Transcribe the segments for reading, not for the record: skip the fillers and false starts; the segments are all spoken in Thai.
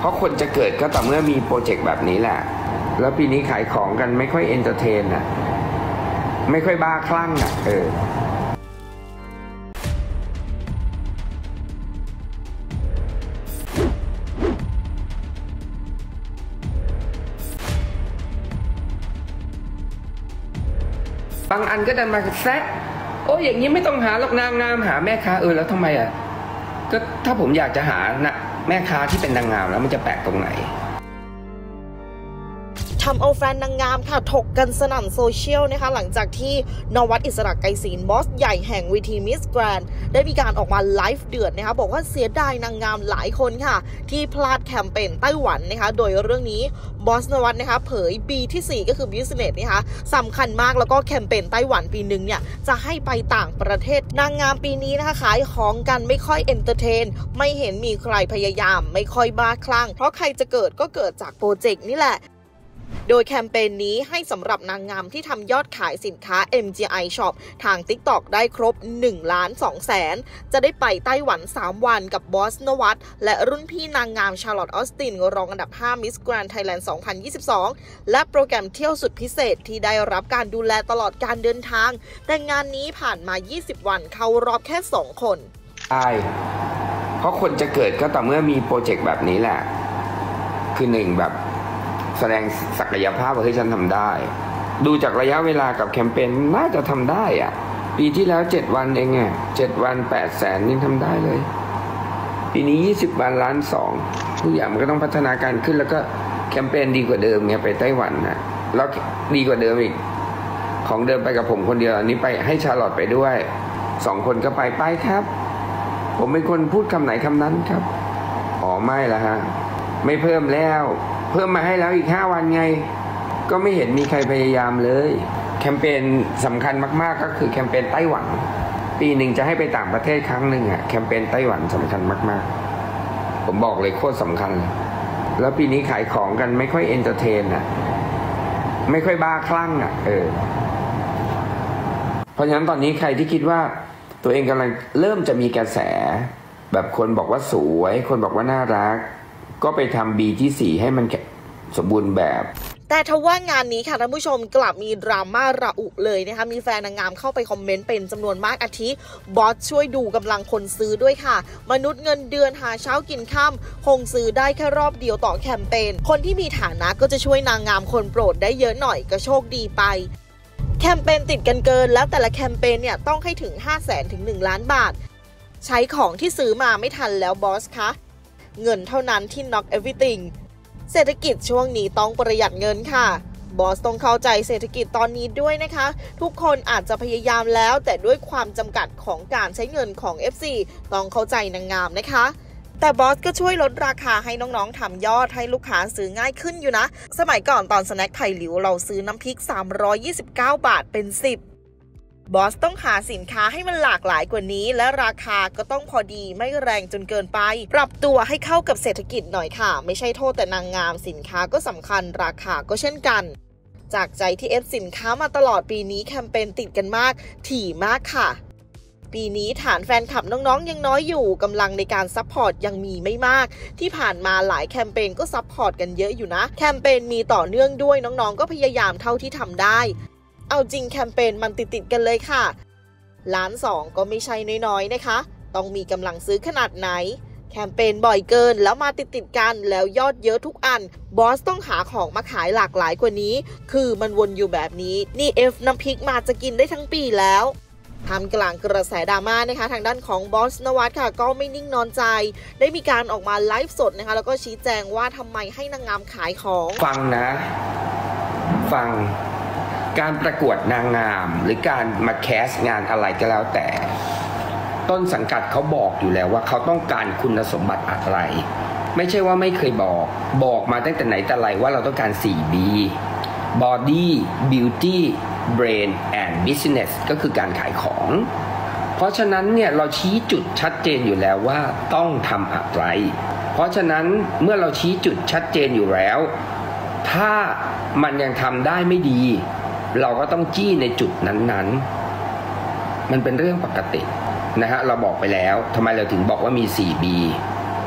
ราะคนจะเกิดก็ต่อเมื่อมีโปรเจกต์แบบนี้แหละแล้วปีนี้ขายของกันไม่ค่อยเอนเตอร์เทนอ่ะไม่ค่อยบ้าคลั่งอ่ะบางอันก็ดันมาแซะโอ้ยอย่างนี้ไม่ต้องหาหรอกนางงามหาแม่ค้าแล้วทำไมอ่ะก็ถ้าผมอยากจะหานะแม่ค้าที่เป็นนางงามแล้วมันจะแปลกตรงไหนทำเอาแฟนนางงามค่ะถกกันสนั่นโซเชียลนะคะหลังจากที่นวัดอิสระไกรศิลป์บอสใหญ่แห่งเวทีมิสแกรนด์ได้มีการออกมาไลฟ์เดือดนะคะบอกว่าเสียดายนางงามหลายคนค่ะที่พลาดแคมเปญไต้หวันนะคะโดยเรื่องนี้บอสนวัดนะคะเผย B ที่4ก็คือ Business นะคะสำคัญมากแล้วก็แคมเปญไต้หวันปีหนึ่งเนี่ยจะให้ไปต่างประเทศนางงามปีนี้นะคะขายของกันไม่ค่อยเอนเตอร์เทนไม่เห็นมีใครพยายามไม่ค่อยบ้าคลั่งเพราะใครจะเกิดก็เกิดจากโปรเจกต์นี่แหละโดยแคมเปญนี้ให้สำหรับนางงามที่ทำยอดขายสินค้า MGI Shop ทาง TikTok ได้ครบ 1,200,000 จะได้ไปไต้หวัน 3 วันกับบอสนวัตและรุ่นพี่นางงามชาร์ลอตต์ออสตินรองอันดับ 5 Miss Grand Thailand 2022 และโปรแกรมเที่ยวสุดพิเศษที่ได้รับการดูแลตลอดการเดินทางแต่งานนี้ผ่านมา 20 วันเข้ารอบแค่ 2 คนใช่เพราะคนจะเกิดก็ต่อเมื่อมีโปรเจกต์แบบนี้แหละคือ1แบบแสดงศักยภาพว่าให้ฉันทำได้ดูจากระยะเวลากับแคมเปญน่าจะทำได้อ่ะปีที่แล้ว7 วันเองไง7 วัน 800,000ยังทำได้เลยปีนี้20 วัน1,200,000ทุกอย่างมันก็ต้องพัฒนาการขึ้นแล้วก็แคมเปญดีกว่าเดิมไงไปไต้หวันนะแล้วดีกว่าเดิมอีกของเดิมไปกับผมคนเดียวอันนี้ไปให้ชาร์ลอตต์ไปด้วย2 คนก็ไปครับผมเป็นคนพูดคำไหนคำนั้นครับอ๋อไม่ละฮะไม่เพิ่มแล้วเพิ่มมาให้แล้วอีก5 วันไงก็ไม่เห็นมีใครพยายามเลยแคมเปญสำคัญมากๆก็คือแคมเปญไต้หวันปีหนึ่งจะให้ไปต่างประเทศครั้งหนึ่งแคมเปญไต้หวันสำคัญมากๆผมบอกเลยโคตรสำคัญเลยแล้วปีนี้ขายของกันไม่ค่อยเอนเตอร์เทนไม่ค่อยบ้าคลั่งเพราะฉะนั้นตอนนี้ใครที่คิดว่าตัวเองกำลังเริ่มจะมีกระแสแบบคนบอกว่าสวยคนบอกว่าน่ารักก็ไปทำ B ที่4ให้มันสมบูรณ์แบบแต่ทว่างานนี้ค่ะท่านผู้ชมกลับมีดราม่าระอุเลยนะคะมีแฟนนางงามเข้าไปคอมเมนต์เป็นจำนวนมากอาทิบอสช่วยดูกำลังคนซื้อด้วยค่ะมนุษย์เงินเดือนหาเช้ากินค่ำคงซื้อได้แค่รอบเดียวต่อแคมเปญคนที่มีฐานะก็จะช่วยนางงามคนโปรดได้เยอะหน่อยก็โชคดีไปแคมเปญติดกันเกินแล้วแต่ละแคมเปญเนี่ยต้องให้ถึง 500,000 ถึง 1 ล้านบาทใช้ของที่ซื้อมาไม่ทันแล้วบอสคะเงินเท่านั้นที่ knock everything เศรษฐกิจช่วงนี้ต้องประหยัดเงินค่ะบอสต้องเข้าใจเศรษฐกิจตอนนี้ด้วยนะคะทุกคนอาจจะพยายามแล้วแต่ด้วยความจำกัดของการใช้เงินของ FC ต้องเข้าใจนางงามนะคะแต่บอสก็ช่วยลดราคาให้น้องๆทำยอดให้ลูกค้าซื้อง่ายขึ้นอยู่นะสมัยก่อนตอนสแน็คไผ่หลิวเราซื้อน้ำพริก329 บาทเป็น10บอสต้องหาสินค้าให้มันหลากหลายกว่านี้และราคาก็ต้องพอดีไม่แรงจนเกินไปปรับตัวให้เข้ากับเศรษฐกิจหน่อยค่ะไม่ใช่โทษแต่นางงามสินค้าก็สำคัญราคาก็เช่นกันจากใจที่สินค้ามาตลอดปีนี้แคมเปญติดกันมากถี่มากค่ะปีนี้ฐานแฟนคลับน้องๆยังน้อยอยู่กำลังในการซัพพอร์ตยังมีไม่มากที่ผ่านมาหลายแคมเปญก็ซัพพอร์ตกันเยอะอยู่นะแคมเปญมีต่อเนื่องด้วยน้องๆก็พยายามเท่าที่ทำได้เอาจริงแคมเปญมันติดกันเลยค่ะ1,200,000ก็ไม่ใช่น้อยๆนะคะต้องมีกำลังซื้อขนาดไหนแคมเปญบ่อยเกินแล้วมาติดกันแล้วยอดเยอะทุกอันบอสต้องหาของมาขายหลากหลายกว่านี้คือมันวนอยู่แบบนี้นี่น้ำพริกมาจะกินได้ทั้งปีแล้วทำกลางกระแสดราม่านะคะทางด้านของบอสนวัตค่ะก็ไม่นิ่งนอนใจได้มีการออกมาไลฟ์สดนะคะแล้วก็ชี้แจงว่าทำไมให้นางงามขายของฟังการประกวดนางงามหรือการมาแคสงานอะไรก็แล้วแต่ต้นสังกัดเขาบอกอยู่แล้วว่าเขาต้องการคุณสมบัติอะไรไม่ใช่ว่าไม่เคยบอกมาตั้งแต่ไหนแต่ไรว่าเราต้องการ 4B Body Beauty Brain and Business ก็คือการขายของเพราะฉะนั้นเนี่ยเราชี้จุดชัดเจนอยู่แล้วว่าต้องทำอะไรเพราะฉะนั้นเมื่อเราชี้จุดชัดเจนอยู่แล้วถ้ามันยังทำได้ไม่ดีเราก็ต้องจี้ในจุดนั้นๆมันเป็นเรื่องปกตินะฮะเราบอกไปแล้วทำไมเราถึงบอกว่ามี 4B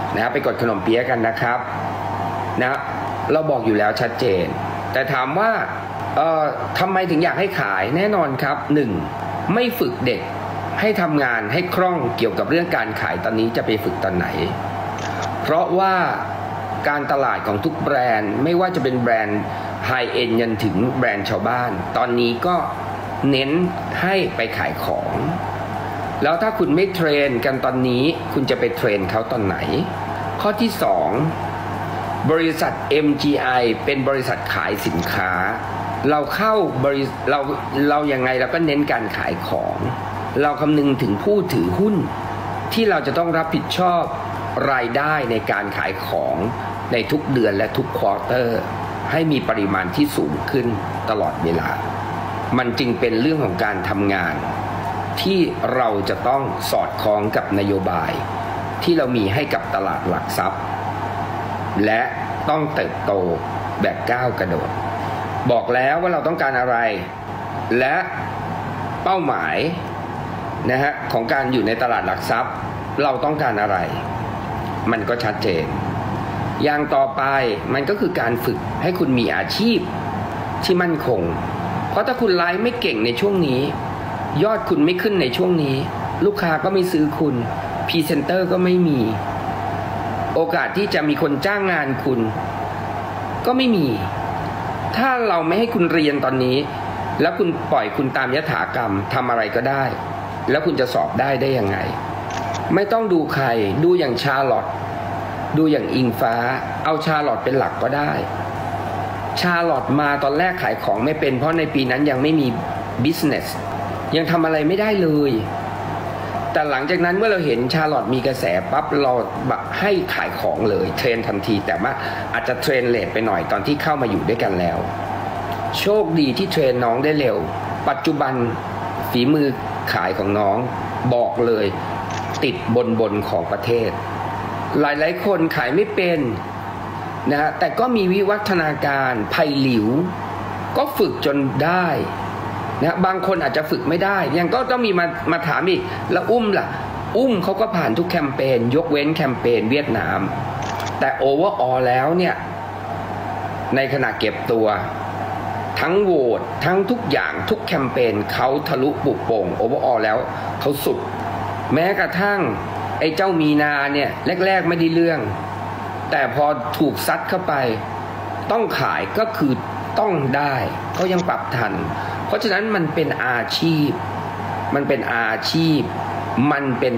นะไปกดขนมเปี๊ยะกันนะครับนะเราบอกอยู่แล้วชัดเจนแต่ถามว่าทำไมถึงอยากให้ขายแน่นอนครับ 1. ไม่ฝึกเด็กให้ทำงานให้คล่องเกี่ยวกับเรื่องการขายตอนนี้จะไปฝึกตอนไหนเพราะว่าการตลาดของทุกแบรนด์ไม่ว่าจะเป็นแบรนด์ไฮเอ็นด์ยันถึงแบรนด์ชาวบ้านตอนนี้ก็เน้นให้ไปขายของแล้วถ้าคุณไม่เทรนกันตอนนี้คุณจะไปเทรนเขาตอนไหนข้อที่ 2 บริษัท MGI เป็นบริษัทขายสินค้าเราเข้าเรายังไงเราก็เน้นการขายของเราคำนึงถึงผู้ถือหุ้นที่เราจะต้องรับผิดชอบรายได้ในการขายของในทุกเดือนและทุกควอเตอร์ให้มีปริมาณที่สูงขึ้นตลอดเวลามันจึงเป็นเรื่องของการทำงานที่เราจะต้องสอดคล้องกับนโยบายที่เรามีให้กับตลาดหลักทรัพย์และต้องเติบโตแบบก้าวกระโดดบอกแล้วว่าเราต้องการอะไรและเป้าหมายนะฮะของการอยู่ในตลาดหลักทรัพย์เราต้องการอะไรมันก็ชัดเจนอย่างต่อไปมันก็คือการฝึกให้คุณมีอาชีพที่มั่นคงเพราะถ้าคุณไลฟ์ไม่เก่งในช่วงนี้ยอดคุณไม่ขึ้นในช่วงนี้ลูกค้าก็ไม่ซื้อคุณพรีเซนเตอร์ก็ไม่มีโอกาสที่จะมีคนจ้างงานคุณก็ไม่มีถ้าเราไม่ให้คุณเรียนตอนนี้แล้วคุณปล่อยคุณตามยถากรรมทำอะไรก็ได้แล้วคุณจะสอบได้ยังไงไม่ต้องดูใครดูอย่างชาร์ลอตดูอย่างอิงฟ้าเอาชาร์ลอตเป็นหลักก็ได้ชาร์ลอตมาตอนแรกขายของไม่เป็นเพราะในปีนั้นยังไม่มีบิสเนสยังทำอะไรไม่ได้เลยแต่หลังจากนั้นเมื่อเราเห็นชาร์ลอตมีกระแสปั๊บเราให้ขายของเลยเทรนทันทีแต่ว่าอาจจะเทรนเลทไปหน่อยตอนที่เข้ามาอยู่ด้วยกันแล้วโชคดีที่เทรนน้องได้เร็วปัจจุบันฝีมือขายของน้องบอกเลยติดบนของประเทศหลายคนขายไม่เป็นนะแต่ก็มีวิวัฒนาการไผ่หลิวก็ฝึกจนได้นะบางคนอาจจะฝึกไม่ได้ยังก็ต้องมีมาถามอีกแล้วอุ้มล่ะเขาก็ผ่านทุกแคมเปญยกเว้นแคมเปญเวียดนามแต่โอเวอร์ออลแล้วเนี่ยในขณะเก็บตัวทั้งโหวตทั้งทุกอย่างทุกแคมเปญเขาทะลุปุโป่งโอเวอร์ออลแล้วเขาสุดแม้กระทั่งไอ้เจ้ามีนาเนี่ยแรกๆไม่ได้เรื่องแต่พอถูกซัดเข้าไปต้องขายก็คือต้องได้เขายังปรับทันเพราะฉะนั้นมันเป็นอาชีพเมื่อเป็นอาชีพมันเป็น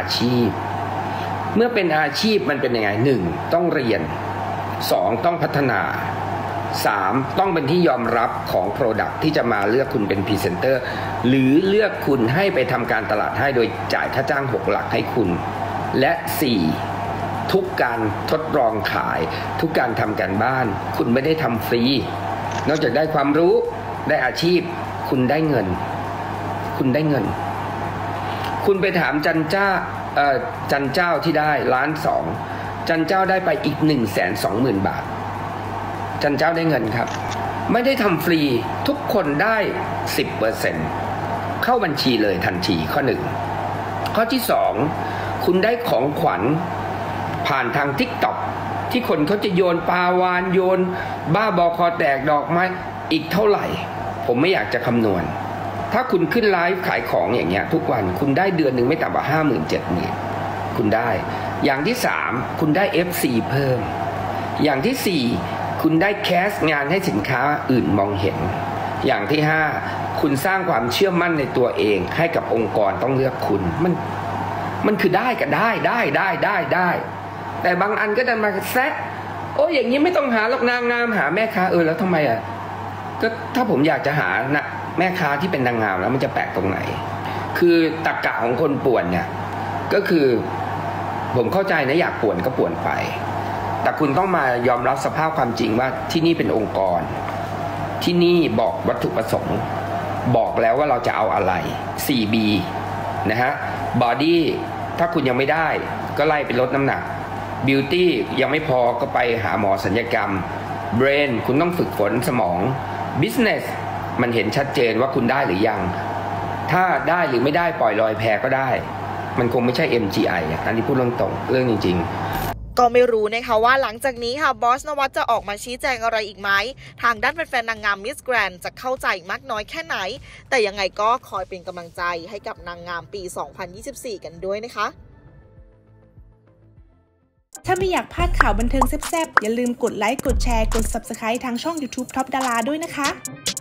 ยังไง1ต้องเรียน2ต้องพัฒนา3ต้องเป็นที่ยอมรับของ Product ที่จะมาเลือกคุณเป็นพรีเซนเตอร์หรือเลือกคุณให้ไปทำการตลาดให้โดยจ่ายค่าจ้าง6หลักให้คุณและ4ทุกการทดลองขายทุกการทำการบ้านคุณไม่ได้ทำฟรีนอกจากได้ความรู้ได้อาชีพคุณได้เงินคุณไปถามจันเจ้าที่ได้1.2 ล้านจันเจ้าได้ไปอีก 120,000 บาทจันเจ้าได้เงินครับไม่ได้ทำฟรีทุกคนได้ 10% เข้าบัญชีเลยทันทีข้อ1ข้อที่2คุณได้ของขวัญผ่านทาง TikTok ที่คนเขาจะโยนปลาวานโยนบ้าบอคอแตกดอกไม้อีกเท่าไหร่ผมไม่อยากจะคำนวณถ้าคุณขึ้นไลฟ์ขายของอย่างเงี้ยทุกวันคุณได้เดือนหนึ่งไม่ต่ำกว่า 50,000-70,000 คุณได้อย่างที่3คุณได้ FC เพิ่มอย่างที่4คุณได้แคสงานให้สินค้าอื่นมองเห็นอย่างที่5คุณสร้างความเชื่อมั่นในตัวเองให้กับองค์กรต้องเลือกคุณมันคือได้ก็ได้แต่บางอันก็ดันมาแซะโอ้อย่างนี้ไม่ต้องหาหรอกนางงามหาแม่ค้าแล้วทำไมก็ถ้าผมอยากจะหานะแม่ค้าที่เป็นนางงามแล้วมันจะแปลกตรงไหนคือตรรกะของคนป่วนเนี่ยก็คือผมเข้าใจนะอยากป่วนก็ป่วนไปแต่คุณต้องมายอมรับสภาพความจริงว่าที่นี่เป็นองค์กรที่นี่บอกวัตถุประสงค์บอกแล้วว่าเราจะเอาอะไร 4B นะฮะ Body ถ้าคุณยังไม่ได้ก็ไล่ไปลดน้ำหนัก Beauty ยังไม่พอก็ไปหาหมอศัลยกรรม Brain คุณต้องฝึกฝนสมอง Business มันเห็นชัดเจนว่าคุณได้หรือยังถ้าได้หรือไม่ได้ปล่อยลอยแพก็ได้มันคงไม่ใช่ MGI อันนี้พูดตรงๆเรื่องจริงๆก็ไม่รู้นะคะว่าหลังจากนี้ค่ะบอสนวัตจะออกมาชี้แจงอะไรอีกไหมทางด้านแฟนๆนางงามมิสแกรนด์จะเข้าใจมากน้อยแค่ไหนแต่ยังไงก็คอยเป็นกำลังใจให้กับนางงามปี 2024 กันด้วยนะคะถ้าไม่อยากพลาดข่าวบันเทิงแซ่บๆอย่าลืมกดไลค์กดแชร์กด Subscribe ทางช่อง YouTube Top Dara ด้วยนะคะ